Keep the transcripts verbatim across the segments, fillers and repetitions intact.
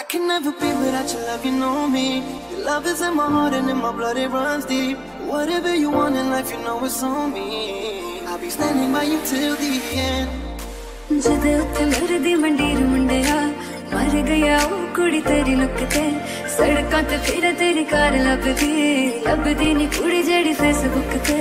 can never be without your love, you know me. Your love is in my heart and in my blood, it runs deep. Whatever you want in life, you know it's on me. I'll be standing by you till the end. जदे उत्ते मरदी मंडीर मुंडिया मर गया वो कुड़ी तेरी look ते सड़कां ते फिर तेरी कार लभदी लभदी नी कुड़ी जेड़ी फेसबुक ते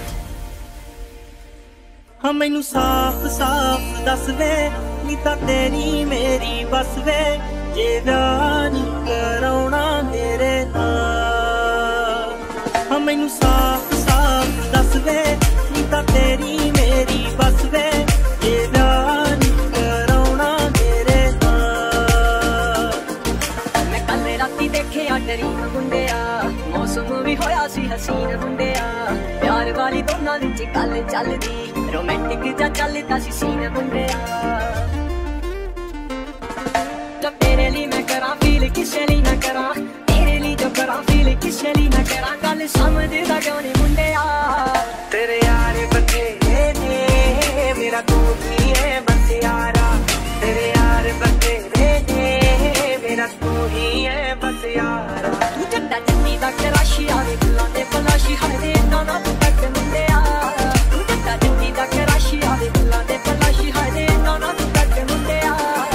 हाँ मैनू साफ साफ दस वे नी तां तेरी मेरी बस वे जे विआह नी कराउणा मेरे नाल हाँ मैनू साफ साफ दस वे नी तां तेरी मेरी बस वे जे विआह नी कराउणा मेरे नाल मैं कल राती देखिया डरीन मुंडिया मौसम भी होया सी हसीन मुंडिया प्यार वाली दोनां विच गल चलदी रोमांटिक जा चलदा सी सीन मुंडिया जब तेरे लिए मैं करा फील किसे लिए ना करा तेरे लिए जो करा फील किसे लिए ना करा गल समझदा क्यों नहीं मुंडिया तेरे यार बथेरे ने मेरा तू ही है बस यारा तेरे यार बथेरे ने मेरा तू ही है बस यारा तू जड्डा जन्नी दा कराशी आवे गुलां दे पलाशी हरे ना ना तू तक मुंडिया तू जड्डा जन्नी दा कराशी आवे गुलां दे पलाशी हरे ना ना तू तक मुंडिया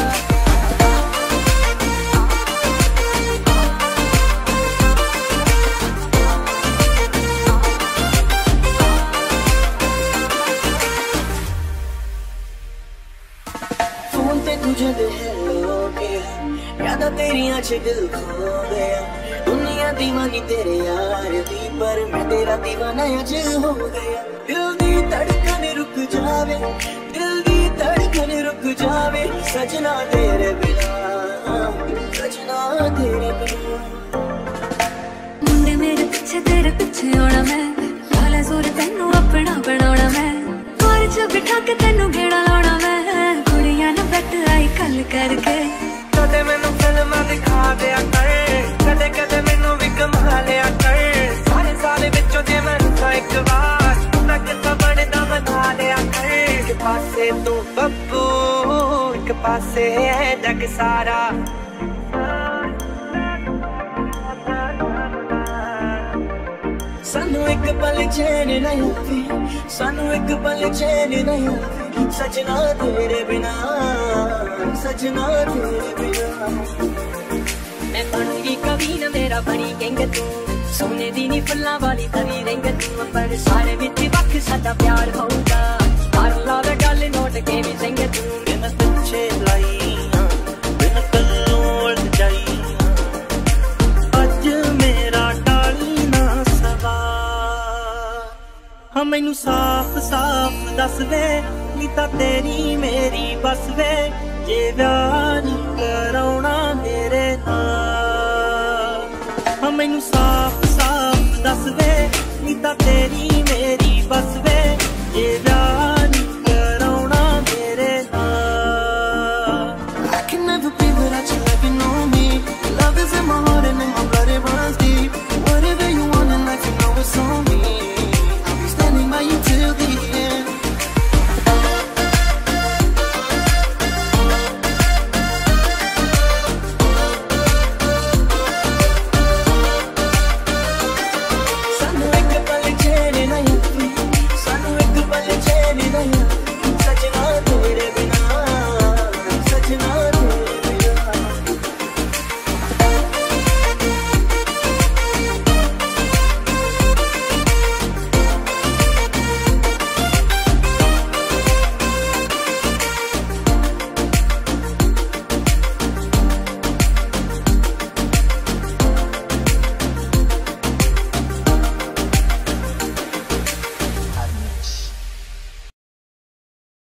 तुझे दिल हो गया याद तेरी आँख दिल खो गया दुनिया दीवानी तेरे यार दी पर मैं तेरा दीवाना आज हो गया दिल दी धड़कन रुक जावे दिल दी धड़कन रुक जावे सजना तेरे बिना सजना तेरे बिना मुंडे मेरे पीछे तेरे पीछे आना मैं लाला जोर तेनू अपना बनाना मैं कार च बिठा के तेनू घेड़ा लाना मैं कुड़ियां ने बैठ आई कल करके कदे मैनू फिल्मां दिखा दिया कर कदे कदे मैनू भी कमा लिया कर सारे साल विचों जे मैनू तां इक बार मैं कितना बनदा बना लिया कर एक पासे तू बब्बू एक पासे है जग सारा सानू एक पल चैन नहीं आती सानू एक पल चैन नहीं आती सजना तेरे बिना सजना तेरे बिना मैं बनूंगी कभी न मेरा बनी गंग तू सोने दी नी फुल्लां वाली तवी रंग तू पर सारे विच वख साडा प्यार होऊगा कर लावे गल नोट के भी संग तू बिना पिछे लाई बिना कल्लों जाई अज मेरा टाली ना सवा हाँ मैनू साफ साफ दस वे नी तां तेरी मेरी बस वे जे विआह नी कराउणा मेरे नाल हाँ मैनू साफ साफ दस वे नी तां तेरी मेरी बस वे जे